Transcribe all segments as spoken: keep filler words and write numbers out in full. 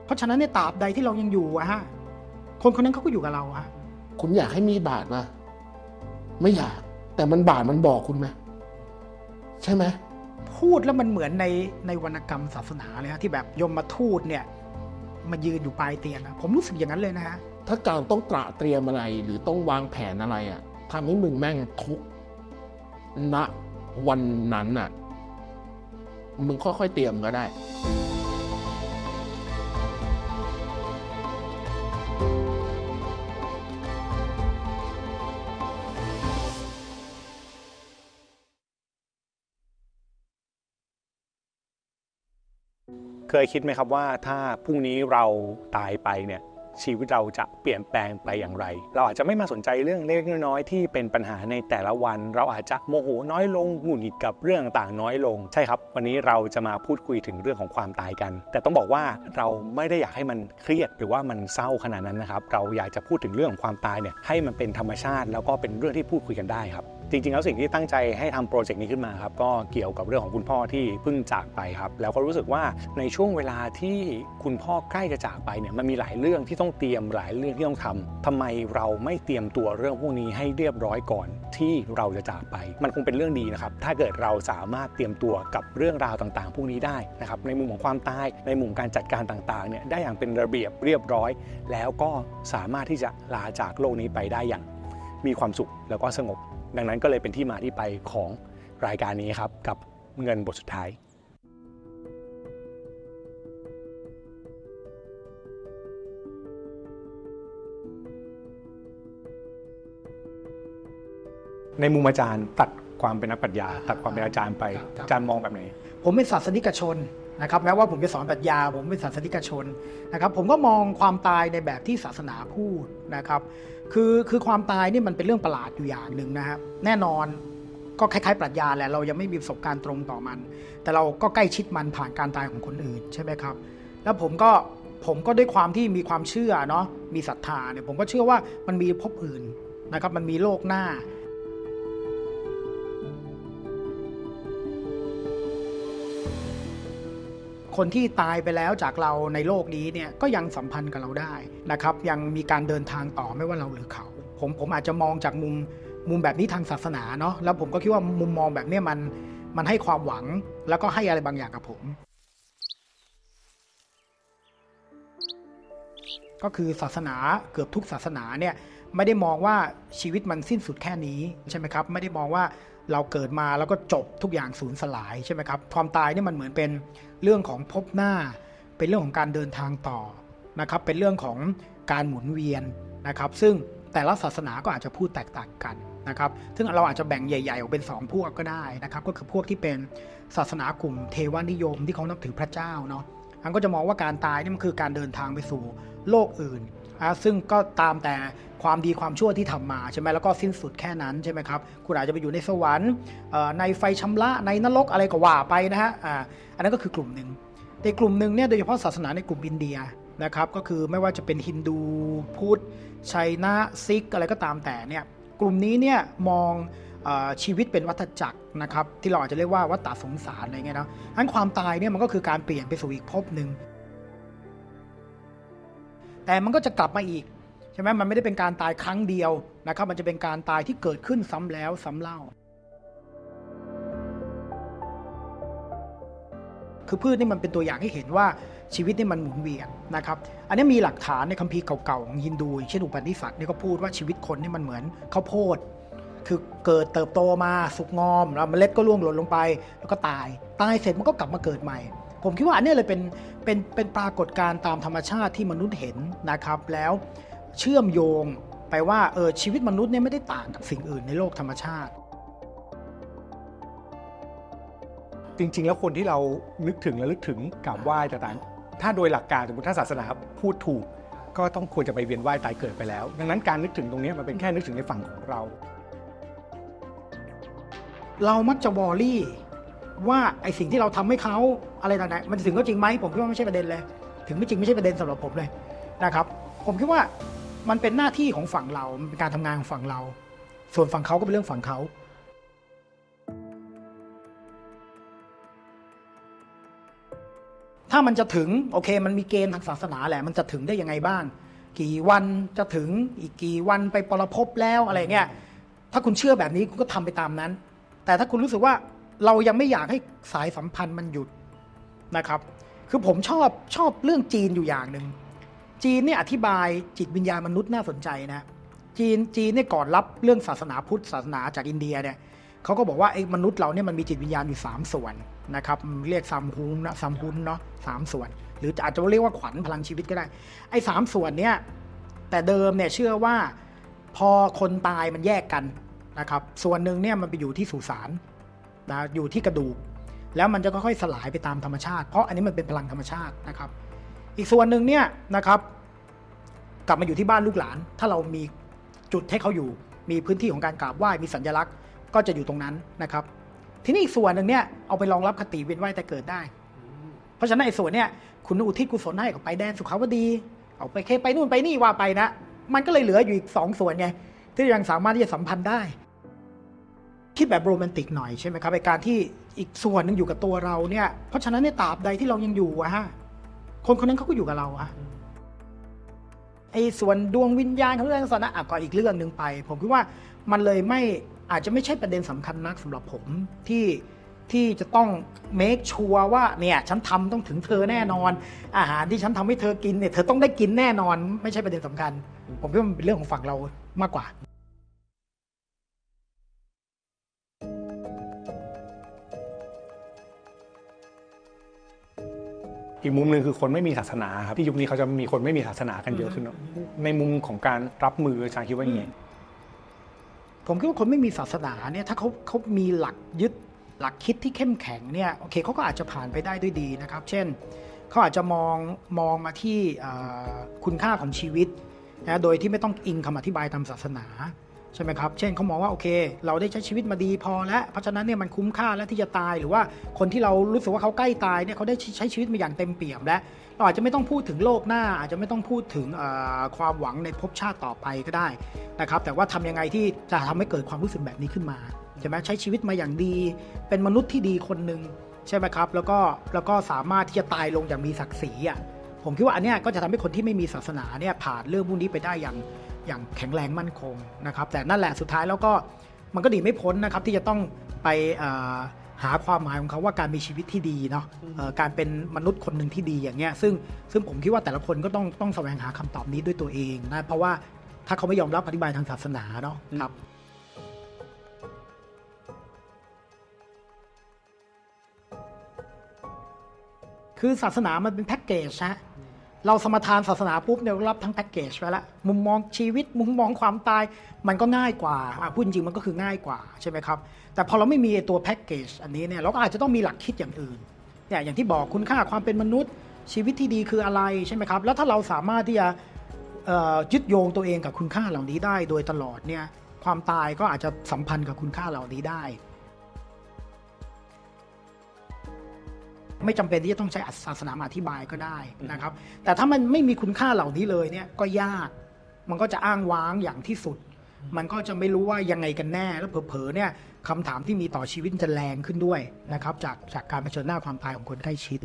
เพราะฉะนั้นในตราบใดที่เรายังอยู่อะฮะคนคนนั้นเขาก็อยู่กับเราอะคุณอยากให้มีบาปป่ะไม่อยากแต่มันบาปมันบอกคุณไหมใช่ไหมพูดแล้วมันเหมือนในในวรรณกรรมศาสนาเลยฮะที่แบบยมทูตเนี่ยมายืนอยู่ปลายเตียงผมรู้สึกอย่างนั้นเลยนะฮะถ้าการต้องตระเตรียมอะไรหรือต้องวางแผนอะไรอ่ะทำให้มึงแม่งทุกณวันนั้นอ่ะมึงค่อยๆเตรียมก็ได้เคยคิดไหมครับว่าถ้าพรุ่งนี้เราตายไปเนี่ยชีวิตเราจะเปลี่ยนแปลงไปอย่างไรเราอาจจะไม่มาสนใจเรื่องเล็กๆน้อยๆที่เป็นปัญหาในแต่ละวันเราอาจจะโมโหน้อยลงหงุดหงิดกับเรื่องต่างๆน้อยลงใช่ครับวันนี้เราจะมาพูดคุยถึงเรื่องของความตายกันแต่ต้องบอกว่าเราไม่ได้อยากให้มันเครียดหรือว่ามันเศร้าขนาดนั้นนะครับเราอยากจะพูดถึงเรื่องของความตายเนี่ยให้มันเป็นธรรมชาติแล้วก็เป็นเรื่องที่พูดคุยกันได้ครับจริงๆแล้วสิ่งที่ตั้งใจให้ทำโปรเจกต์นี้ขึ้นมาครับก็เกี่ยวกับเรื่องของคุณพ่อที่เพิ่งจากไปครับแล้วก็รู้สึกว่าในช่วงเวลาที่คุณพ่อใกล้จะจากไปเนี่ยมันมีหลายเรื่องที่ต้องเตรียมหลายเรื่องที่ต้องทำทำไมเราไม่เตรียมตัวเรื่องพวกนี้ให้เรียบร้อยก่อนที่เราจะจากไปมันคงเป็นเรื่องดีนะครับถ้าเกิดเราสามารถเตรียมตัวกับเรื่องราวต่างๆพวกนี้ได้นะครับในมุมของความตายในมุมการจัดการต่างๆเนี่ยได้อย่างเป็นระเบียบเรียบร้อยแล้วก็สามารถที่จะลาจากโลกนี้ไปได้อย่างมีความสุขแล้วก็สงบดังนั้นก็เลยเป็นที่มาที่ไปของรายการนี้ครับกับเงินบทสุดท้ายในมุมอาจารย์ตัดความเป็นนักปรัชญาตัดความเป็นอาจารย์ไปอาจารย์มองแบบไหนผมเป็นศาสนิกชนนะครับแม้ว่าผมจะสอนปรัชญาผมเป็นศาสนิกชนนะครับผมก็มองความตายในแบบที่ศาสนาพูดนะครับคือคือความตายนี่มันเป็นเรื่องประหลาดอยู่อย่างหนึ่งนะครับแน่นอนก็คล้ายๆปรัชญาแหละเรายังไม่มีประสบการณ์ตรงต่อมันแต่เราก็ใกล้ชิดมันผ่านการตายของคนอื่นใช่ไหมครับแล้วผมก็ผมก็ด้วยความที่มีความเชื่อเนาะมีศรัทธาเนี่ยผมก็เชื่อว่ามันมีภพอื่นนะครับมันมีโลกหน้าคนที่ตายไปแล้วจากเราในโลกนี้เนี่ยก็ยังสัมพันธ์กับเราได้นะครับยังมีการเดินทางต่อไม่ว่าเราหรือเขาผมผมอาจจะมองจากมุมมุมแบบนี้ทางศาสนาเนาะแล้วผมก็คิดว่ามุมมองแบบนี้มันมันให้ความหวังแล้วก็ให้อะไรบางอย่างกับผมก็คือศาสนาเกือบทุกศาสนาเนี่ยไม่ได้มองว่าชีวิตมันสิ้นสุดแค่นี้ใช่ไหมครับไม่ได้มองว่าเราเกิดมาแล้วก็จบทุกอย่างสูญสลายใช่ไหมครับความตายนี่มันเหมือนเป็นเรื่องของพบหน้าเป็นเรื่องของการเดินทางต่อนะครับเป็นเรื่องของการหมุนเวียนนะครับซึ่งแต่ละศาสนาก็อาจจะพูดแตกต่างกันนะครับซึ่งเราอาจจะแบ่งใหญ่ๆออกเป็นสองพวกก็ได้นะครับก็คือพวกที่เป็นศาสนากลุ่มเทวนิยมที่เขานับถือพระเจ้าเนาะอันก็จะมองว่าการตายนี่มันคือการเดินทางไปสู่โลกอื่นนะซึ่งก็ตามแต่ความดีความชั่วที่ทำมาใช่ไหมแล้วก็สิ้นสุดแค่นั้นใช่ไหมครับคุณอาจจะไปอยู่ในสวรรค์ในไฟชำระในนรกอะไรก็ว่าไปนะฮะอันนั้นก็คือกลุ่มหนึ่งแต่กลุ่มหนึ่งเนี่ยโดยเฉพาะศาสนาในกลุ่มอินเดียนะครับก็คือไม่ว่าจะเป็นฮินดูพุทธไชน่าซิกอะไรก็ตามแต่เนี่ยกลุ่มนี้เนี่ยมองชีวิตเป็นวัฏจักรนะครับที่เราอาจจะเรียกว่าวัฏฏะสงสารอะไรเงี้ยนะงั้นความตายเนี่ยมันก็คือการเปลี่ยนไปสู่อีกภพหนึ่งแต่มันก็จะกลับมาอีกใช่ไหมมันไม่ได้เป็นการตายครั้งเดียวนะครับมันจะเป็นการตายที่เกิดขึ้นซ้ำแล้วซ้ำเล่าคือพืชนี่มันเป็นตัวอย่างให้เห็นว่าชีวิตนี่มันหมุนเวียนนะครับอันนี้มีหลักฐานในคัมภีร์เก่าๆของฮินดูเช่นอุปนิษัทนี่ก็พูดว่าชีวิตคนนี่มันเหมือนข้าวโพดคือเกิดเติบโตมาสุกงอมแล้วเมล็ดก็ร่วงหล่นลงไปแล้วก็ตายตายเสร็จมันก็กลับมาเกิดใหม่ผมคิดว่าอันนี้เลยเป็นเป็นเป็นปรากฏการณ์ตามธรรมชาติที่มนุษย์เห็นนะครับแล้วเชื่อมโยงไปว่าเออชีวิตมนุษย์เนี่ยไม่ได้ต่างกับสิ่งอื่นในโลกธรรมชาติจริงๆแล้วคนที่เรานึกถึงและลึกถึงกราบไหว้ต่างๆถ้าโดยหลักการสมมติถ้าศาสนาพูดถูกก็ต้องควรจะไปเวียนว่ายตายเกิดไปแล้วดังนั้นการนึกถึงตรงนี้มันเป็นแค่นึกถึงในฝั่งของเราเรามักจะวอรี่ว่าไอ้สิ่งที่เราทำให้เขาอะไรต่างๆมันถึงก็จริงไหมผมคิดว่าไม่ใช่ประเด็นเลยถึงไม่จริงไม่ใช่ประเด็นสำหรับผมเลยนะครับผมคิดว่ามันเป็นหน้าที่ของฝั่งเรามันเป็นการทำงานของฝั่งเราส่วนฝั่งเขาก็เป็นเรื่องฝั่งเขาถ้ามันจะถึงโอเคมันมีเกณฑ์ทางศาสนาแหละมันจะถึงได้ยังไงบ้างกี่วันจะถึงอีกกี่วันไปปรภพแล้วอะไรเงี้ยถ้าคุณเชื่อแบบนี้คุณก็ทำไปตามนั้นแต่ถ้าคุณรู้สึกว่าเรายังไม่อยากให้สายสัมพันธ์มันหยุดนะครับคือผมชอบชอบเรื่องจีนอยู่อย่างหนึ่งจีนเนี่ยอธิบายจิตวิญญาณมนุษย์น่าสนใจนะจีนจีนเนี่ยก่อนรับเรื่องศาสนาพุทธศาสนาจากอินเดียเนี่ยเขาก็บอกว่าไอ้มนุษย์เราเนี่ยมันมีจิตวิญญาณอยู่สามส่วนนะครับเรียกซัมฮุนนะซัมฮุนเนาะสามส่วนหรืออาจจะเรียกว่าขวัญพลังชีวิตก็ได้ไอ้สามส่วนเนี่ยแต่เดิมเนี่ยเชื่อว่าพอคนตายมันแยกกันนะครับส่วนหนึ่งเนี่ยมันไปอยู่ที่สุสานนะอยู่ที่กระดูกแล้วมันจะค่อยๆสลายไปตามธรรมชาติเพราะอันนี้มันเป็นพลังธรรมชาตินะครับอีกส่วนหนึ่งเนี่ยนะครับกลับมาอยู่ที่บ้านลูกหลานถ้าเรามีจุดให้เขาอยู่มีพื้นที่ของการกราบไหว้มีสัญลักษณ์ก็จะอยู่ตรงนั้นนะครับทีนี้อีกส่วนหนึ่งเนี่ยเอาไปรองรับคติเวียนว่ายแต่เกิดได้เพราะฉะนั้นไอ้ส่วนเนี่ยคุณอุทิศกุศลให้กับไปแดนสุขาวดีเอาไปเคไปนู่นไปนี่ว่าไปนะมันก็เลยเหลืออยู่อีกสองส่วนไงที่ยังสามารถที่จะสัมพันธ์ได้คิดแบบโรแมนติกหน่อยใช่ไหมครับในการที่อีกส่วนหนึ่งอยู่กับตัวเราเนี่ยเพราะฉะนั้นในตราบใดที่เรายังอยู่อะฮะคนคนนั้นเขาก็อยู่กับเราอะไอ้ส่วนดวงวิญญาณเขาเรื่องศาสนาก็อีกเรื่องนึงไปผมคิดว่ามันเลยไม่อาจจะไม่ใช่ประเด็นสำคัญนักสำหรับผมที่ที่จะต้องเมคชัวร์ว่าเนี่ยฉันทำต้องถึงเธอแน่นอนอาหารที่ฉันทำให้เธอกินเนี่ยเธอต้องได้กินแน่นอนไม่ใช่ประเด็นสำคัญผมคิดว่ามันเป็นเรื่องของฝั่งเรามากกว่าอีกมุมหนึ่งคือคนไม่มีศาสนาครับที่ยุคนี้เขาจะมีคนไม่มีศาสนากันเยอะขึ้นในมุมของการรับมืออาจารย์คิดว่ายังไงผมคิดว่าคนไม่มีศาสนาเนี่ยถ้าเขาเขามีหลักยึดหลักคิดที่เข้มแข็งเนี่ยโอเคเขาก็อาจจะผ่านไปได้ด้วยดีนะครับเช่นเขาอาจจะมองมองมาที่คุณค่าของชีวิตนะโดยที่ไม่ต้องอิงคำอธิบายตามศาสนาใช่ไหมครับเช่นเขามองว่าโอเคเราได้ใช้ชีวิตมาดีพอแล้วเพราะฉะนั้นเนี่ยมันคุ้มค่าแล้วที่จะตายหรือว่าคนที่เรารู้สึกว่าเขาใกล้ตายเนี่ยเขาได้ใช้ชีวิตมาอย่างเต็มเปี่ยมแล้วเราอาจจะไม่ต้องพูดถึงโลกหน้าอาจจะไม่ต้องพูดถึงความหวังในภพชาติต่อไปก็ได้นะครับแต่ว่าทำยังไงที่จะทำให้เกิดความรู้สึกแบบนี้ขึ้นมาใช่ไหมใช้ชีวิตมาอย่างดีเป็นมนุษย์ที่ดีคนหนึ่งใช่ไหมครับแล้วก็แล้วก็สามารถที่จะตายลงอย่างมีศักดิ์ศรีอ่ะผมคิดว่าอันนี้ก็จะทำให้คนที่ไม่มีศาสนาเนี่ยผ่านเรื่องพวกนี้ไปได้อย่างอย่างแข็งแรงมั่นคงนะครับแต่นั่นแหละสุดท้ายแล้วก็มันก็ดีไม่พ้นนะครับที่จะต้องไปหาความหมายของเขาว่าการมีชีวิตที่ดีเนาะการเป็นมนุษย์คนหนึ่งที่ดีอย่างเงี้ยซึ่งซึ่งผมคิดว่าแต่ละคนก็ต้องต้องแสวงหาคำตอบนี้ด้วยตัวเองนะเพราะว่าถ้าเขาไม่ยอมรับอธิบายทางศาสนาเนาะครับคือศาสนามันเป็นแพ็กเกจฮะเราสมทานศาสนาปุ๊บเนี่ยรับทั้งแพ็กเกจไปแล้วมุมมองชีวิตมุมมองความตายมันก็ง่ายกว่าพูดจริงมันก็คือง่ายกว่าใช่ไหมครับแต่พอเราไม่มีตัวแพ็กเกจอันนี้เนี่ยเราก็อาจจะต้องมีหลักคิดอย่างอื่นเนี่ยอย่างที่บอกคุณค่าความเป็นมนุษย์ชีวิตที่ดีคืออะไรใช่ไหมครับแล้วถ้าเราสามารถที่จะยึดโยงตัวเองกับคุณค่าเหล่านี้ได้โดยตลอดเนี่ยความตายก็อาจจะสัมพันธ์กับคุณค่าเหล่านี้ได้ไม่จำเป็นที่จะต้องใช้ศาสนามาอธิบายก็ได้นะครับแต่ถ้ามันไม่มีคุณค่าเหล่านี้เลยเนี่ยก็ยากมันก็จะอ้างว้างอย่างที่สุดมันก็จะไม่รู้ว่ายังไงกันแน่แล้วเผลอๆเนี่ยคำถามที่มีต่อชีวิตจะแรงขึ้นด้วยนะครับจากจากการเผชิญหน้าความตายของคนใกล้ชิด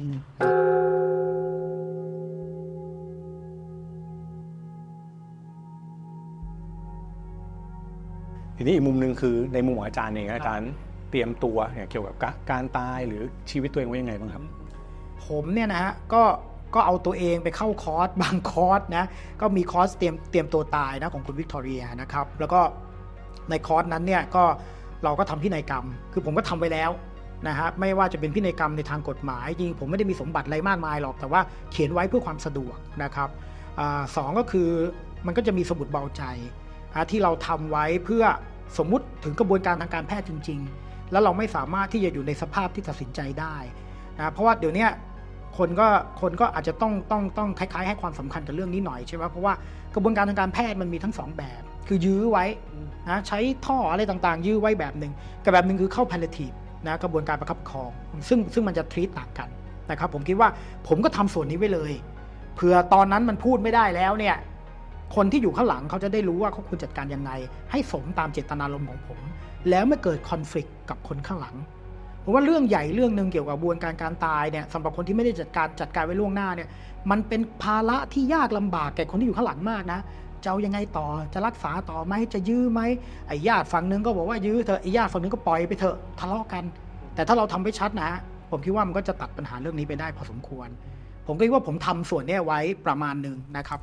ทีนี้อีกมุมนึงคือในมุมของอาจารย์เองอาจารย์เตรียมตัวเกี่ยวกับการตายหรือชีวิตตัวเองไว้ยังไงบ้างครับผมเนี่ยนะฮะก็ก็เอาตัวเองไปเข้าคอร์สบางคอร์สนะก็มีคอร์สเตรียมเตรียมตัวตายนะของคุณวิกตอเรียนะครับแล้วก็ในคอร์สนั้นเนี่ยก็เราก็ทำพินัยกรรมคือผมก็ทำไว้แล้วนะฮะไม่ว่าจะเป็นพินัยกรรมในทางกฎหมายจริงผมไม่ได้มีสมบัติอะไรมากมายหรอกแต่ว่าเขียนไว้เพื่อความสะดวกนะครับอ่าสองก็คือมันก็จะมีสมุดเบาใจที่เราทำไว้เพื่อสมมุติถึงกระบวนการทางการแพทย์จริงๆแล้วเราไม่สามารถที่จะอยู่ในสภาพที่ตัดสินใจได้นะเพราะว่าเดี๋ยวนี้คนก็คนก็อาจจะต้องต้องต้องคล้ายๆให้ความสำคัญกับเรื่องนี้หน่อยใช่ไหมเพราะว่ากระบวนการทางการแพทย์มันมีทั้งสองแบบคือยื้อไว้นะใช้ท่ออะไรต่างๆยื้อไว้แบบหนึ่งกับแบบหนึ่งคือเข้า palliative นะกระบวนการประคับประคองซึ่งซึ่งมันจะ treat ต่างกันนะครับผมคิดว่าผมก็ทำส่วนนี้ไว้เลยเผื่อตอนนั้นมันพูดไม่ได้แล้วเนี่ยคนที่อยู่ข้างหลังเขาจะได้รู้ว่าเขาควรจัดการยังไงให้สมตามเจตนารมณ์ของผมแล้วไม่เกิดคอนฟลิกต์กับคนข้างหลังผมว่าเรื่องใหญ่เรื่องนึงเกี่ยวกับกระบวนการการตายเนี่ยสำหรับคนที่ไม่ได้จัดการจัดการไว้ล่วงหน้าเนี่ยมันเป็นภาระที่ยากลำบากแก่คนที่อยู่ข้างหลังมากนะจะเอายังไงต่อจะรักษาต่อไหมจะยื้อไหมไอ้ญาติฝั่งนึงก็บอกว่ายื้อเถอะไอ้ญาติฝั่งนึงก็ปล่อยไปเถอะทะเลาะกันแต่ถ้าเราทำไว้ชัดนะผมคิดว่ามันก็จะตัดปัญหาเรื่องนี้ไปได้พอสมควรผมก็คิดว่าผมทำส่วนนี้ไว้ประมาณนึงนะครับ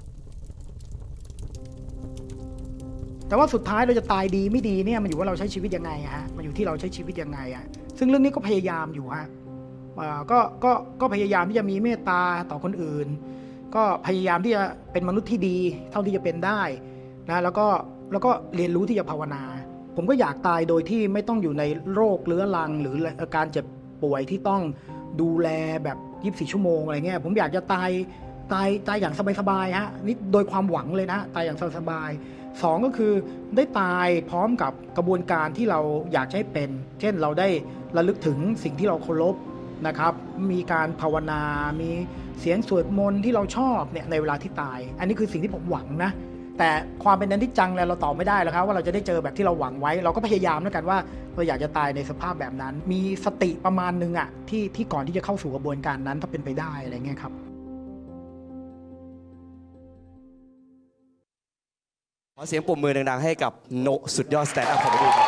แต่ว่าสุดท้ายเราจะตายดีไม่ดีเนี่ยมันอยู่ว่าเราใช้ชีวิตยังไงฮะมันอยู่ที่เราใช้ชีวิตยังไงอะซึ่งเรื่องนี้ก็พยายามอยู่ฮะก็ก็ก็พยายามที่จะมีเมตตาต่อคนอื่นก็พยายามที่จะเป็นมนุษย์ที่ดีเท่าที่จะเป็นได้นะแล้วก็แล้วก็เรียนรู้ที่จะภาวนาผมก็อยากตายโดยที่ไม่ต้องอยู่ในโรคเรื้อรังหรือการเจ็บป่วยที่ต้องดูแลแบบยี่สิบสี่ชั่วโมงอะไรเงี้ยผมอยากจะตายตายตายอย่างสบายๆฮะนี่โดยความหวังเลยนะตายอย่างสบายๆสองก็คือได้ตายพร้อมกับกระบวนการที่เราอยากให้เป็นเช่นเราได้ระลึกถึงสิ่งที่เราเคารพนะครับมีการภาวนามีเสียงสวดมนต์ที่เราชอบเนี่ยในเวลาที่ตายอันนี้คือสิ่งที่ผมหวังนะแต่ความเป็นอนิจจังแล้วเราตอบไม่ได้แล้วครับว่าเราจะได้เจอแบบที่เราหวังไว้เราก็พยายามแล้วกันว่าเราอยากจะตายในสภาพแบบนั้นมีสติประมาณนึงอ่ะที่ที่ก่อนที่จะเข้าสู่กระบวนการนั้นถ้าเป็นไปได้อะไรเงี้ยครับขอเสียงปรบมือดังๆให้กับโนสุดยอดสแตนด์อัพคอมเมดี้ครับ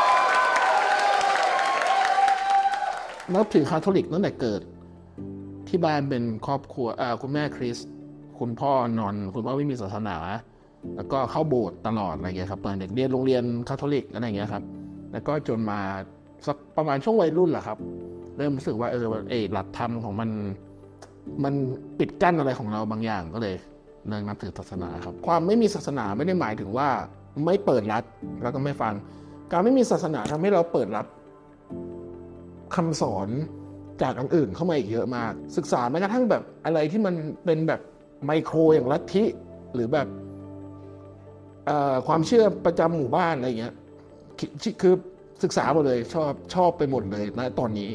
นับถือคาทอลิกตั้งแต่เกิดที่บ้านเป็นครอบครัวคุณแม่คริสต์คุณพ่อนอนคุณพ่อไม่มีศาสนาแล้วก็เข้าโบสถ์ตลอดอะไรเงี้ยครับตอนเด็กเรียนโรงเรียนคาทอลิกอะไรเงี้ยครับแล้วก็จนมาสักประมาณช่วงวัยรุ่นแหละครับเริ่มรู้สึกว่าเออเออหลักธรรมของมันมันปิดกั้นอะไรของเราบางอย่างก็เลยเริ่มนับถือศาสนาครับความไม่มีศาสนาไม่ได้หมายถึงว่าไม่เปิดรับแล้วก็ไม่ฟังการไม่มีศาสนาทำให้เราเปิดรับคำสอนจากอันอื่นเข้ามาอีกเยอะมากศึกษาแม้กระทั่งแบบอะไรที่มันเป็นแบบไมโครอย่างลัทธิหรือแบบความเชื่อประจำหมู่บ้านอะไรอย่างเงี้ยคือศึกษาหมดเลยชอบชอบไปหมดเลยนะตอนนี้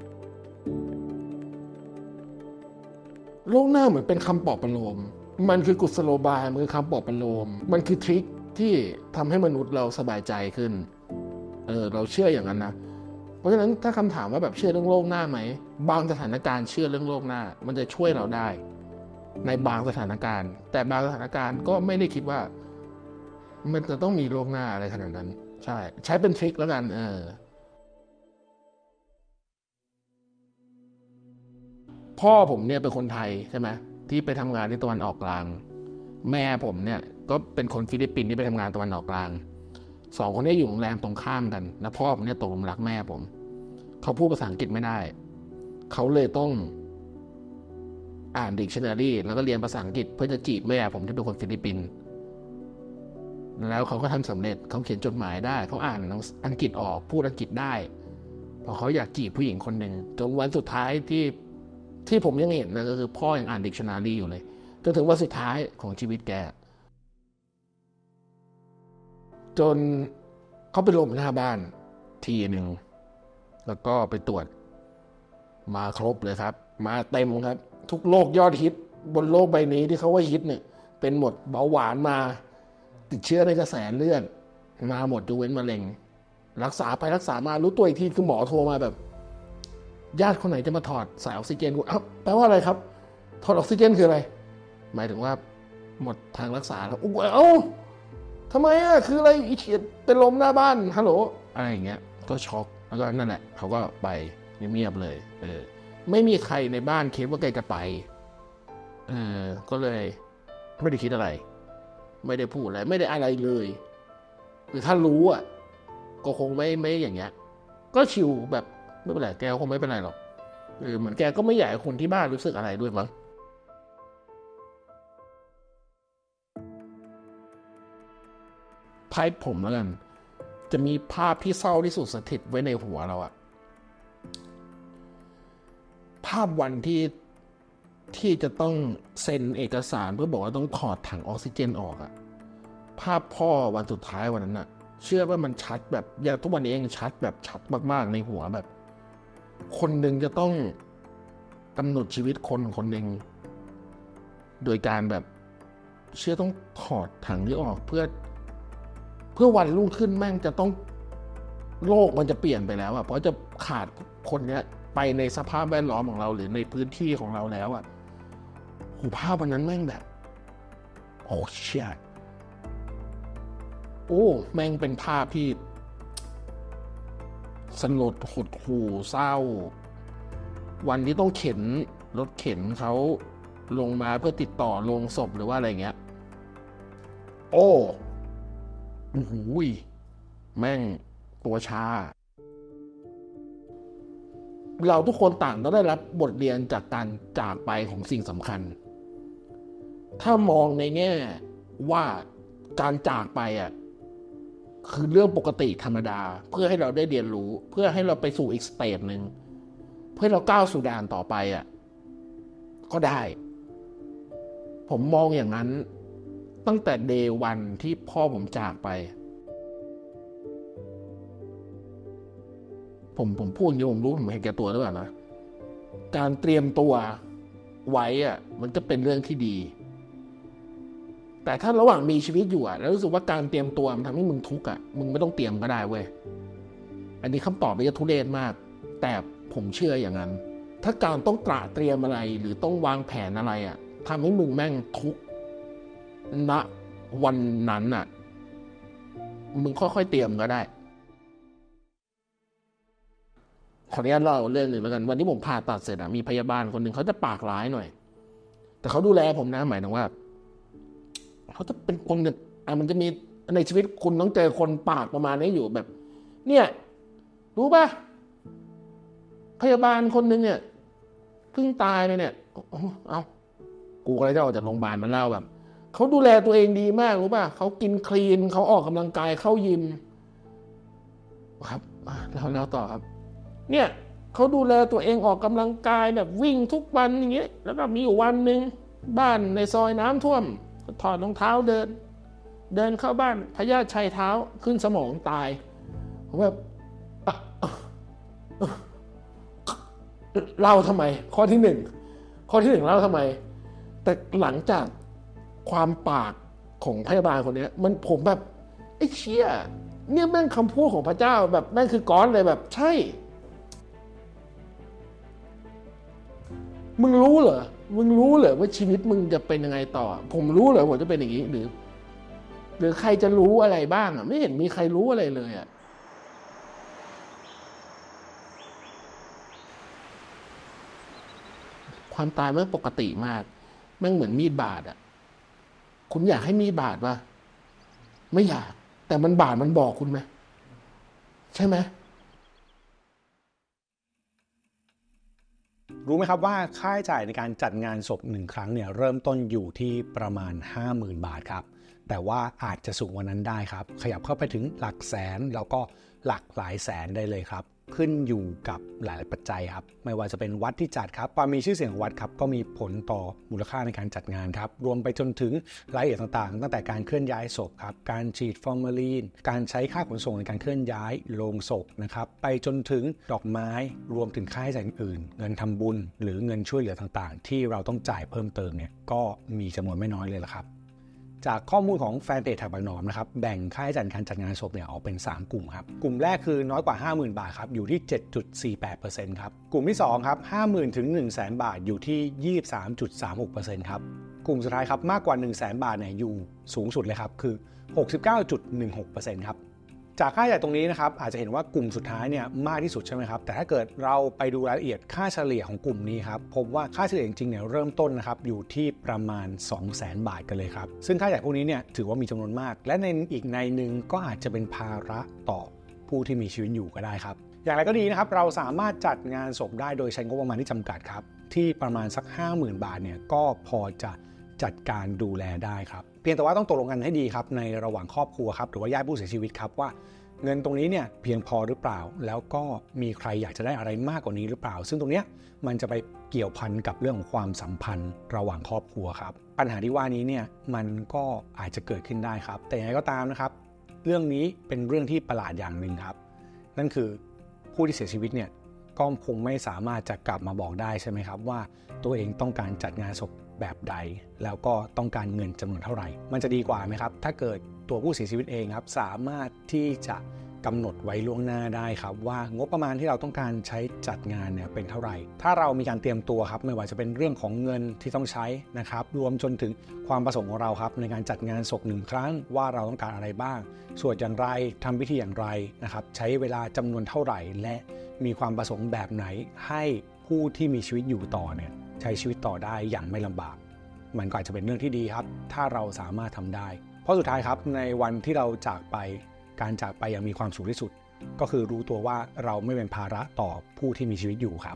โลกหน้าเหมือนเป็นคำปลอบประโลมมันคือกุศโลบายมันคือคำปลอบประโลมมันคือทริคที่ทำให้มนุษย์เราสบายใจขึ้นเออเราเชื่ออย่างนั้นนะเพราะฉะนั้นถ้าคำถามว่าแบบเชื่อเรื่องโลกหน้าไหมบางสถานการณ์เชื่อเรื่องโลกหน้ามันจะช่วยเราได้ในบางสถานการณ์แต่บางสถานการณ์ก็ไม่ได้คิดว่ามันจะต้องมีโลกหน้าอะไรขนาดนั้นใช่ใช้เป็นทริคแล้วกันเออพ่อผมเนี่ยเป็นคนไทยใช่ไหมที่ไปทำงานที่ตะวันออกกลางแม่ผมเนี่ยก็เป็นคนฟิลิปปินส์ที่ไปทำงานตะวันออกกลางสองคนนี้อยู่โรงแรมตรงข้ามกันนะพ่อผมเนี่ยตกหลุมรักแม่ผมเขาพูดภาษาอังกฤษไม่ได้เขาเลยต้องอ่านดิกชันนารีแล้วก็เรียนภาษาอังกฤษเพื่อจะจีบแม่ผมที่เป็นคนฟิลิปปินส์แล้วเขาก็ทำสำเร็จเขาเขียนจดหมายได้เขาอ่านอังกฤษออกพูดอังกฤษได้เพราะเขาอยากจีบผู้หญิงคนหนึ่งจนวันสุดท้ายที่ที่ผมยังเห็นนะก็คือพ่อยังอ่านดิกชันนารีอยู่เลยจนถึงวันสุดท้ายของชีวิตแกจนเขาไปลงหน้าบ้านทีหนึ่งแล้วก็ไปตรวจมาครบเลยครับมาเต็มครับทุกโรคยอดฮิตบนโลกใบนี้ที่เขาว่าฮิตเนี่ยเป็นหมดเบาหวานมาติดเชื้อในกระแสเลือดมาหมดยกเว้นมะเร็งรักษาไปรักษามารู้ตัวอีกทีคือหมอโทรมาแบบญาติคนไหนจะมาถอดสายออกซิเจนกูอ้าวแปลว่าอะไรครับถอดออกซิเจนคืออะไรหมายถึงว่าหมดทางรักษาแล้วอุ้ยเอ้าทำไมอ่ะคืออะไรอีเฉียดเป็นลมหน้าบ้านฮัลโหลอะไรอย่างเงี้ยก็ช็อกแล้วก็นั่นแหละเขาก็ไปเงียบๆเลยเออไม่มีใครในบ้านคิดว่าแกจะไปเออก็เลยไม่ได้คิดอะไรไม่ได้พูดอะไรไม่ได้อะไรเลยหรือถ้ารู้อ่ะก็คงไม่ไม่อย่างเงี้ยก็ชิวแบบไม่เป็นไรแกคงไม่เป็นไรหรอกเออเหมือนแกก็ไม่อยากให้คนที่บ้านรู้สึกอะไรด้วยมั้งไพ่ผมแล้วกันจะมีภาพที่เศร้าที่สุดสถิตไว้ในหัวเราอะภาพวันที่ที่จะต้องเซ็นเอกสารเพื่อบอกว่าต้องถอดถังออกซิเจนออกอะภาพพ่อวันสุดท้ายวันนั้นอะเชื่อว่ามันชัดแบบอย่างทุกวันนี้เองชัดแบบชัดมากๆในหัวแบบคนหนึ่งจะต้องกำหนดชีวิตคนคนหนึ่งโดยการแบบเชื่อต้องถอดถังนี้ออกเพื่อเพื่อวันรุ่งขึ้นแม่งจะต้องโลกมันจะเปลี่ยนไปแล้วอะเพราะจะขาดคนเนี้ยไปในสภาพแวดล้อมของเราหรือในพื้นที่ของเราแล้วอ่ะโหภาพวันนั้นแม่งแบบโอ้เชี่ยโอ้แม่งเป็นภาพที่สลดหดหู่เศร้าวันที่ต้องเข็นรถเข็นเขาลงมาเพื่อติดต่อโรงศพหรือว่าอะไรเงี้ยโอ้โอ้โหแม่งตัวชาเราทุกคนต่างต้องได้รับบทเรียนจากการจากไปของสิ่งสำคัญถ้ามองในแง่ว่าการจากไปอ่ะคือเรื่องปกติธรรมดาเพื่อให้เราได้เรียนรู้เพื่อให้เราไปสู่อีกสเตจหนึ่งเพื่อเราก้าวสู่ด่านต่อไปอ่ะก็ได้ผมมองอย่างนั้นตั้งแต่เดย์วันที่พ่อผมจากไปผมผมพูดอย่างนี้ผมรู้ผมเห็นแก่ตัวหรือเปล่านะการเตรียมตัวไว้อ่ะมันก็เป็นเรื่องที่ดีแต่ถ้าระหว่างมีชีวิตอยู่อ่ะแล้วรู้สึกว่าการเตรียมตัวมันทำให้มึงทุกข์อ่ะมึงไม่ต้องเตรียมก็ได้เว้ยอันนี้คำตอบมันจะทุเรศมากแต่ผมเชื่ออย่างนั้นถ้าการต้องตระเตรียมอะไรหรือต้องวางแผนอะไรอ่ะทำให้มึงแม่งทุกข์ณวันนั้นอ่ะมึงค่อยๆเตรียมก็ได้ขออนุญาตเล่าเรื่องหนึ่งแล้วกันวันที่ผมผ่าตัดเสร็จอ่ะมีพยาบาลคนหนึ่งเขาจะปากร้ายหน่อยแต่เขาดูแลผมนะหมายถึงว่าเขาจะเป็นคนเนี่ยมันจะมีในชีวิตคุณต้องเจอคนปากประมาณนี้อยู่แบบเนี่ยรู้ป่ะพยาบาลคนหนึ่งเนี่ยเพิ่งตายเลยเนี่ยเอากูก็เลยจะออกจากโรงพยาบาลมาเล่าแบบเขาดูแลตัวเองดีมากรู้ป่ะเขากินคลีนเขาออกกำลังกายเข้ายิมครับแล้วแล้วต่อครับเนี่ยเขาดูแลตัวเองออกกำลังกายแบบวิ่งทุกวันอย่างเงี้ยแล้วก็มีอยู่วันหนึ่งบ้านในซอยน้ำท่วมถอดรองเท้าเดินเดินเข้าบ้านพยาธิชัยเท้าขึ้นสมองตายผมแบบเล่าทำไมข้อที่หนึ่งข้อที่หนึ่งเล่าทำไมแต่หลังจากความปากของพยาบาลคนนี้มันผมแบบไอ้เชี่ยเนี่ยแม่งคำพูดของพระเจ้าแบบแม่งคือก้อนเลยแบบใช่มึงรู้เหรอมึงรู้เหรอว่าชีวิตมึงจะเป็นยังไงต่อผมรู้เหรอผมจะเป็นอย่างนี้หรือหรือใครจะรู้อะไรบ้างอ่ะไม่เห็นมีใครรู้อะไรเลยอ่ะความตายมันปกติมากแม่งเหมือนมีดบาดอ่ะคุณอยากให้มีดบาดป่ะไม่อยากแต่มันบาดมันบอกคุณไหมใช่ไหมรู้ไหมครับว่าค่าใช้จ่ายในการจัดงานศพหนึ่งครั้งเนี่ยเริ่มต้นอยู่ที่ประมาณ ห้าหมื่น บาทครับแต่ว่าอาจจะสูงกว่านั้นได้ครับขยับเข้าไปถึงหลักแสนแล้วก็หลักหลายแสนได้เลยครับขึ้นอยู่กับหลายปัจจัยครับไม่ว่าจะเป็นวัดที่จัดครับความมีชื่อเสียงของวัดครับก็มีผลต่อมูลค่าในการจัดงานครับรวมไปจนถึงรายละเอียดต่างๆตั้งแต่การเคลื่อนย้ายศพครับการฉีดฟอร์มาลีนการใช้ค่าขนส่งในการเคลื่อนย้ายโลงศพนะครับไปจนถึงดอกไม้รวมถึงค่าใช้จ่ายอื่นเงินทำบุญหรือเงินช่วยเหลือต่างๆที่เราต้องจ่ายเพิ่มเติมเนี่ยก็มีจำนวนไม่น้อยเลยละครับจากข้อมูลของแฟนเพจแถบบางนอมนะครับแบ่งค่าใช้จ่ายการจัดงานศพเนี่ยออกเป็นสามกลุ่มครับกลุ่มแรกคือน้อยกว่า ห้าหมื่น บาทครับอยู่ที่ เจ็ดจุดสี่แปดเปอร์เซ็นต์ ครับกลุ่มที่สองครับ ห้าหมื่น ถึง หนึ่งแสน บาทอยู่ที่ ยี่สิบสามจุดสามหกเปอร์เซ็นต์ ครับกลุ่มสุดท้ายครับมากกว่า หนึ่งแสน บาทเนี่ยอยู่สูงสุดเลยครับคือ หกสิบเก้าจุดหนึ่งหกเปอร์เซ็นต์ ครับจากค่าใช้จ่ายตรงนี้นะครับอาจจะเห็นว่ากลุ่มสุดท้ายเนี่ยมากที่สุดใช่ไหมครับแต่ถ้าเกิดเราไปดูรายละเอียดค่าเฉลี่ยของกลุ่มนี้ครับพบว่าค่าเฉลี่ยจริงๆเนี่ยเริ่มต้นนะครับอยู่ที่ประมาณ สองแสน บาทกันเลยครับซึ่งค่าใช้จ่ายพวกนี้เนี่ยถือว่ามีจำนวนมากและในอีกในหนึ่งก็อาจจะเป็นภาระต่อผู้ที่มีชีวิตอยู่ก็ได้ครับอย่างไรก็ดีนะครับเราสามารถจัดงานศพได้โดยใช้งบประมาณที่จำกัดครับที่ประมาณสัก ห้าหมื่น บาทเนี่ยก็พอจะจัดการดูแลได้ครับเพียงแต่ว่าต้องตกลงกันให้ดีครับในระหว่างครอบครัวครับหรือว่าญาติผู้เสียชีวิตครับว่าเงินตรงนี้เนี่ยเพียงพอหรือเปล่าแล้วก็มีใครอยากจะได้อะไรมากกว่านี้หรือเปล่าซึ่งตรงเนี้ยมันจะไปเกี่ยวพันกับเรื่องของความสัมพันธ์ระหว่างครอบครัวครับปัญหาที่ว่านี้เนี่ยมันก็อาจจะเกิดขึ้นได้ครับแต่อย่างไรก็ตามนะครับเรื่องนี้เป็นเรื่องที่ประหลาดอย่างหนึ่งครับนั่นคือผู้ที่เสียชีวิตเนี่ยก็คงไม่สามารถจะกลับมาบอกได้ใช่ไหมครับว่าตัวเองต้องการจัดงานศพแบบใดแล้วก็ต้องการเงินจำนวนเท่าไหร่มันจะดีกว่าไหมครับถ้าเกิดตัวผู้เสียชีวิตเองครับสามารถที่จะกำหนดไว้ล่วงหน้าได้ครับว่างบประมาณที่เราต้องการใช้จัดงานเนี่ยเป็นเท่าไหร่ถ้าเรามีการเตรียมตัวครับไม่ว่าจะเป็นเรื่องของเงินที่ต้องใช้นะครับรวมจนถึงความประสงค์ของเราครับในการจัดงานศพหนึ่งครั้งว่าเราต้องการอะไรบ้างสวดอย่างไรทำพิธีอย่างไรนะครับใช้เวลาจำนวนเท่าไหร่และมีความประสงค์แบบไหนให้ผู้ที่มีชีวิตอยู่ต่อเนี่ยใช้ชีวิตต่อได้อย่างไม่ลำบากมันก็อาจจะเป็นเรื่องที่ดีครับถ้าเราสามารถทำได้เพราะสุดท้ายครับในวันที่เราจากไปการจากไปอย่างมีความสุขที่สุดก็คือรู้ตัวว่าเราไม่เป็นภาระต่อผู้ที่มีชีวิตอยู่ครับ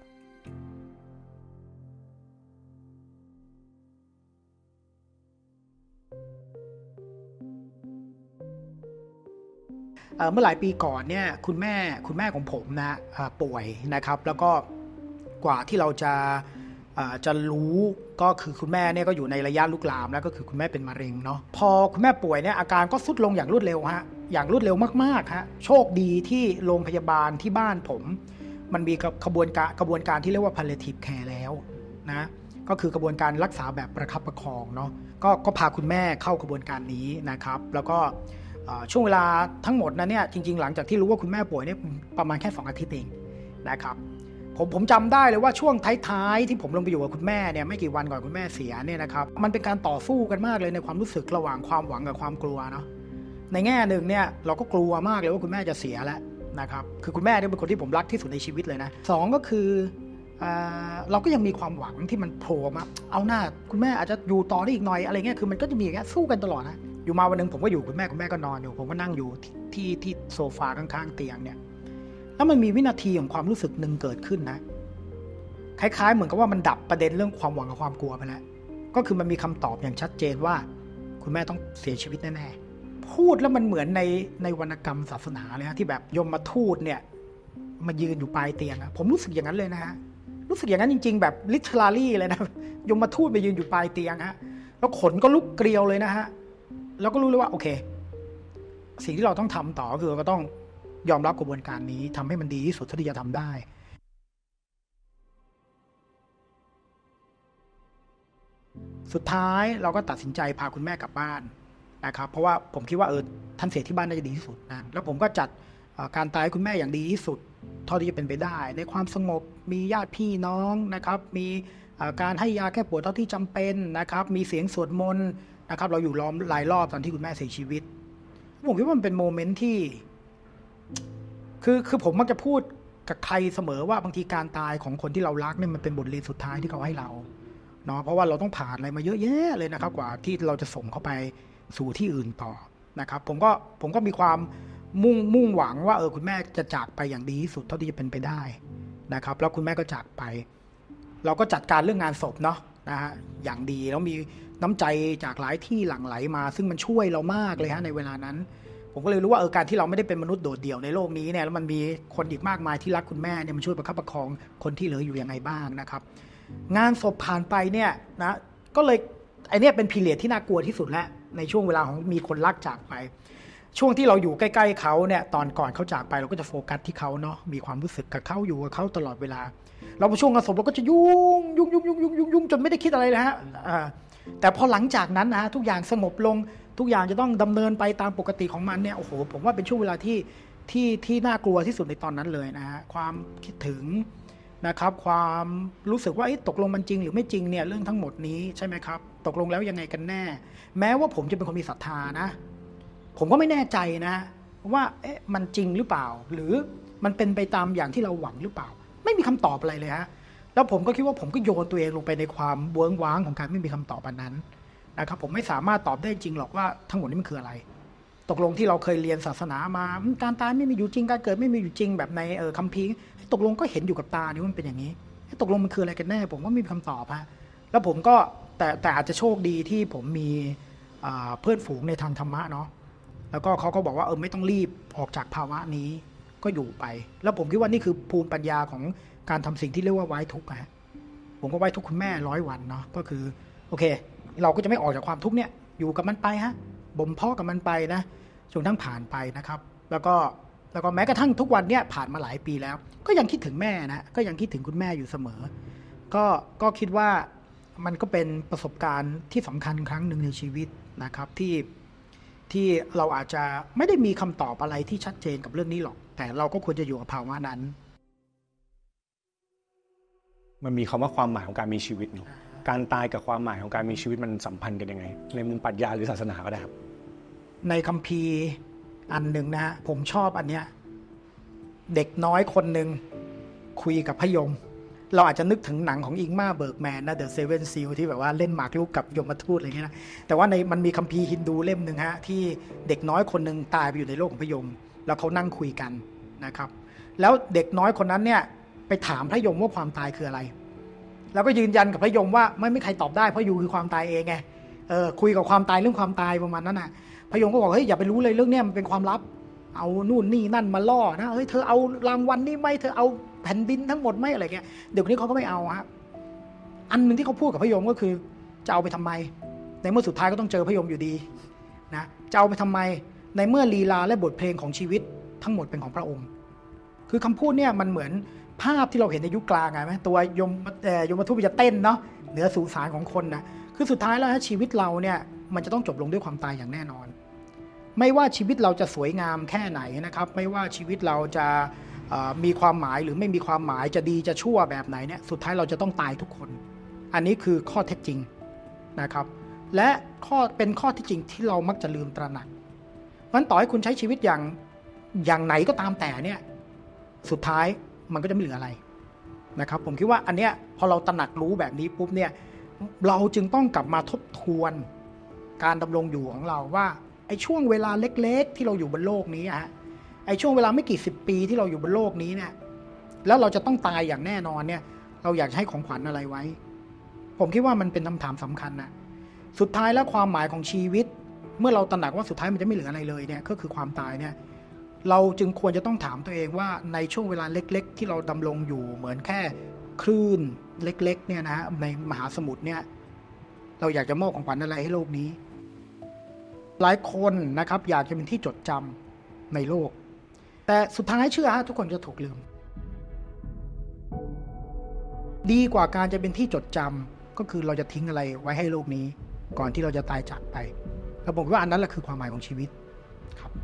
เมื่อหลายปีก่อนเนี่ยคุณแม่คุณแม่ของผมนะป่วยนะครับแล้วก็กว่าที่เราจะจะรู้ก็คือคุณแม่เนี่ยก็อยู่ในระยะลุกลามแล้วก็คือคุณแม่เป็นมะเร็งเนาะพอคุณแม่ป่วยเนี่ยอาการก็ทรุดลงอย่างรวดเร็วฮะอย่างรวดเร็วมากๆฮะโชคดีที่โรงพยาบาลที่บ้านผมมันมีกระบวนการกระบวนการที่เรียกว่า palliative care แล้วนะก็คือกระบวนการรักษาแบบประคับประคองเนาะก็ก็พาคุณแม่เข้ากระบวนการนี้นะครับแล้วก็ช่วงเวลาทั้งหมดนั้นเนี่ยจริงๆหลังจากที่รู้ว่าคุณแม่ป่วยเนี่ยประมาณแค่สองอาทิตย์เองนะครับผมผมจำได้เลยว่าช่วงท้ายๆที่ผมลงไปอยู่กับคุณแม่เนี่ยไม่กี่วันก่อนคุณแม่เสียเนี่ยนะครับมันเป็นการต่อสู้กันมากเลยในความรู้สึกระหว่างความหวังกับความกลัวเนาะในแง่หนึ่งเนี่ยเราก็กลัวมากเลยว่าคุณแม่จะเสียแล้วนะครับคือคุณแม่เนี่ยเป็นคนที่ผมรักที่สุดในชีวิตเลยนะสองก็คือเราก็ยังมีความหวังที่มันโผล่มาเอาหน้าคุณแม่อาจจะอยู่ต่อได้อีกหน่อยอะไรเงี้ยคือมันก็จะมีอย่างเงี้ยสู้กันตลอดนะอยู่มาวันนึงผมก็อยู่คุณแม่คุณแม่ก็นอนอยู่ผมก็นั่งอยู่ที่ที่โซฟาข้างๆเตียงเนี่ยแล้วมันมีวินาทีของความรู้สึกหนึ่งเกิดขึ้นนะคล้ายๆเหมือนกับว่ามันดับประเด็นเรื่องความหวังกับความกลัวไปแล้วก็คือมันมีคำตอบอย่างชัดเจนว่าคุณแม่ต้องเสียชีวิตแน่ๆพูดแล้วมันเหมือนในในวรรณกรรมศาสนาเลยฮะที่แบบยมทูตเนี่ยมายืนอยู่ปลายเตียงอะผมรู้สึกอย่างนั้นเลยนะฮะรู้สึกอย่างนั้นจริงๆแบบ literally เลยนะยมทูตไปยืนอยู่ปลายเตียงฮะแล้วขนก็ลุกเกลียวเลยนะฮะแล้วก็รู้เลยว่าโอเคสิ่งที่เราต้องทำต่อคือเราก็ต้องยอมรับกระบวนการนี้ทำให้มันดีที่สุดเท่าที่จะทำได้สุดท้ายเราก็ตัดสินใจพาคุณแม่กลับบ้านนะครับเพราะว่าผมคิดว่าเออท่านเสียที่บ้านน่าจะดีที่สุดนะแล้วผมก็จัดการตายคุณแม่อย่างดีที่สุดเท่าที่จะเป็นไปได้ในความสงบมีญาติพี่น้องนะครับมีการให้ยาแก้ปวดเท่าที่จำเป็นนะครับมีเสียงสวดมนต์นะครับเราอยู่ล้อมหลายรอบตอนที่คุณแม่เสียชีวิตผมคิดว่ามันเป็นโมเมนต์ที่คือคือผมมักจะพูดกับใครเสมอว่าบางทีการตายของคนที่เรารักเนี่ยมันเป็นบทเรียนสุดท้ายที่เขาให้เราเนาะเพราะว่าเราต้องผ่านอะไรมาเยอะแยะเลยนะครับกว่าที่เราจะส่งเขาไปสู่ที่อื่นต่อนะครับผมก็ผมก็มีความมุ่งมุ่งหวังว่าเออคุณแม่จะจากไปอย่างดีที่สุดเท่าที่จะเป็นไปได้นะครับแล้วคุณแม่ก็จากไปเราก็จัดการเรื่องงานศพเนาะนะฮะอย่างดีแล้วมีน้ำใจจากหลายที่หลั่งไหลมาซึ่งมันช่วยเรามากเลยฮะในเวลานั้นผมก็เลยรู้ว่าเออการที่เราไม่ได้เป็นมนุษย์โดดเดี่ยวในโลกนี้เนี่ยแล้วมันมีคนอีกมากมายที่รักคุณแม่เนี่ยมันช่วยประคับประคองคนที่เหลืออยู่ยังไงบ้างนะครับงานศพผ่านไปเนี่ยนะก็เลยไอเนี้ยเป็นพีเรียดที่น่ากลัวที่สุดแล้วในช่วงเวลาของมีคนรักจากไปช่วงที่เราอยู่ใกล้ๆเขาเนี่ยตอนก่อนเขาจากไปเราก็จะโฟกัสที่เขาเนาะมีความรู้สึกกับเขาอยู่กับเขาตลอดเวลาเราพอช่วงงานศพเราก็จะยุ่งยุ่งยุ่งยุ่งยุ่งยุ่งยุ่งจนไม่ได้คิดอะไรเลยฮะแต่พอหลังจากนั้นนะฮะทุกอย่างสงบลงทุกอย่างจะต้องดำเนินไปตามปกติของมันเนี่ยโอ้โหผมว่าเป็นช่วงเวลาที่ที่ที่น่ากลัวที่สุดในตอนนั้นเลยนะฮะความคิดถึงนะครับความรู้สึกว่าตกลงมันจริงหรือไม่จริงเนี่ยเรื่องทั้งหมดนี้ใช่ไหมครับตกลงแล้วยังไงกันแน่แม้ว่าผมจะเป็นคนมีศรัทธานะผมก็ไม่แน่ใจนะว่าเอ๊ะมันจริงหรือเปล่าหรือมันเป็นไปตามอย่างที่เราหวังหรือเปล่าไม่มีคำตอบอะไรเลยฮะแล้วผมก็คิดว่าผมก็โยนตัวเองลงไปในความเวิ้งว้างของการไม่มีคำตอบอันนั้นนะครับผมไม่สามารถตอบได้จริงหรอกว่าทั้งหมดนี้มันคืออะไรตกลงที่เราเคยเรียนศาสนามาการตายไม่มีอยู่จริงการเกิดไม่มีอยู่จริงแบบในเออคัมภีร์ตกลงก็เห็นอยู่กับตานี่ว่ามันเป็นอย่างนี้ตกลงมันคืออะไรกันแน่ผมว่าไม่มีคำตอบฮะแล้วผมก็แต่แต่อาจจะโชคดีที่ผมมีเพื่อนฝูงในทางธรรมะเนาะแล้วก็เขาก็บอกว่าเออไม่ต้องรีบออกจากภาวะนี้ก็อยู่ไปแล้วผมคิดว่านี่คือภูมิปัญญาของการทำสิ่งที่เรียกว่าไว้ทุกข์ฮะผมก็ไว้ทุกข์คุณแม่ร้อยวันเนาะก็คือโอเคเราก็จะไม่ออกจากความทุกข์เนี่ยอยู่กับมันไปฮะบ่มเพาะกับมันไปนะจนทั้งผ่านไปนะครับแล้วก็แล้วก็แม้กระทั่งทุกวันเนี่ยผ่านมาหลายปีแล้วก็ยังคิดถึงแม่นะก็ยังคิดถึงคุณแม่อยู่เสมอก็ก็คิดว่ามันก็เป็นประสบการณ์ที่สำคัญครั้งหนึ่งในชีวิตนะครับที่ที่เราอาจจะไม่ได้มีคำตอบอะไรที่ชัดเจนกับเรื่องนี้หรอกแต่เราก็ควรจะอยู่กับภาวะนั้นมันมีคำว่าความหมายของการมีชีวิตเนาะการตายกับความหมายของการมีชีวิตมันสัมพันธ์กันยังไงในมุมปรัชญาหรือศาสนาก็ได้ครับในคัมภีร์อันหนึ่งนะฮะผมชอบอันเนี้ยเด็กน้อยคนหนึ่งคุยกับพยมเราอาจจะนึกถึงหนังของอิงมาเบิร์กแมนนะ The Seven Seal ที่แบบว่าเล่นหมากรุกกับยมทูตอะไรเงี้ยนะแต่ว่าในมันมีคัมภีร์ฮินดูเล่มหนึ่งฮะที่เด็กน้อยคนหนึ่งตายไปอยู่ในโลกของพยมแล้วเขานั่งคุยกันนะครับแล้วเด็กน้อยคนนั้นเนี่ยไปถามพระยมว่าความตายคืออะไรแล้วก็ยืนยันกับพระยมว่าไม่ไม่ใครตอบได้เพราะอยู่คือความตายเองไงเออคุยกับความตายเรื่องความตายประมาณนั้นน่ะพระยมก็บอกเฮ้ยอย่าไปรู้เลยเรื่องนี้มันเป็นความลับเอานู่นนี่นั่นมาล่อนะเฮ้ยเธอเอารางวัลนี่ไหมเธอเอาแผ่นดินทั้งหมดไหมอะไรเงี้ยเดี๋ยวนี้เขาก็ไม่เอาฮะอันนึงที่เขาพูดกับพระยมก็คือจะเอาไปทำไมในเมื่อสุดท้ายก็ต้องเจอพระยมอยู่ดีนะจะเอาไปทำไมในเมื่อลีลาและบทเพลงของชีวิตทั้งหมดเป็นของพระองค์คือคำพูดเนี่ยมันเหมือนภาพที่เราเห็นในยุคกลางไงไหมตัวยมเอ่อยมทูตจะเต้นเนาะเหนือสุสานของคนนะคือสุดท้ายแล้วชีวิตเราเนี่ยมันจะต้องจบลงด้วยความตายอย่างแน่นอนไม่ว่าชีวิตเราจะสวยงามแค่ไหนนะครับไม่ว่าชีวิตเราจะมีความหมายหรือไม่มีความหมายจะดีจะชั่วแบบไหนเนี่ยสุดท้ายเราจะต้องตายทุกคนอันนี้คือข้อเท็จจริงนะครับและข้อเป็นข้อที่จริงที่เรามักจะลืมตระหนักมันต่อให้คุณใช้ชีวิตอย่างอย่างไหนก็ตามแต่เนี่ยสุดท้ายมันก็จะไม่เหลืออะไรนะครับผมคิดว่าอันเนี้ยพอเราตระหนักรู้แบบนี้ปุ๊บเนี่ยเราจึงต้องกลับมาทบทวนการดำรงอยู่ของเราว่าไอ้ช่วงเวลาเล็กๆที่เราอยู่บนโลกนี้ฮะไอ้ช่วงเวลาไม่กี่สิบปีที่เราอยู่บนโลกนี้เนี่ยแล้วเราจะต้องตายอย่างแน่นอนเนี่ยเราอยากให้ของขวัญอะไรไว้ผมคิดว่ามันเป็นคำถามสำคัญนะสุดท้ายแล้วความหมายของชีวิตเมื่อเราตระหนักว่าสุดท้ายมันจะไม่เหลืออะไรเลยเนี่ยก็คือความตายเนี่ยเราจึงควรจะต้องถามตัวเองว่าในช่วงเวลาเล็กๆที่เราดำรงอยู่เหมือนแค่คลื่นเล็กๆเนี่ยนะในมหาสมุทรเนี่ยเราอยากจะมอบของขวัญอะไรให้โลกนี้หลายคนนะครับอยากจะเป็นที่จดจำในโลกแต่สุดท้ายเชื่อฮะทุกคนจะถูกลืมดีกว่าการจะเป็นที่จดจำก็คือเราจะทิ้งอะไรไว้ให้โลกนี้ก่อนที่เราจะตายจากไปแล้วผมว่าอันนั้นแหละคือความหมายของชีวิตครับ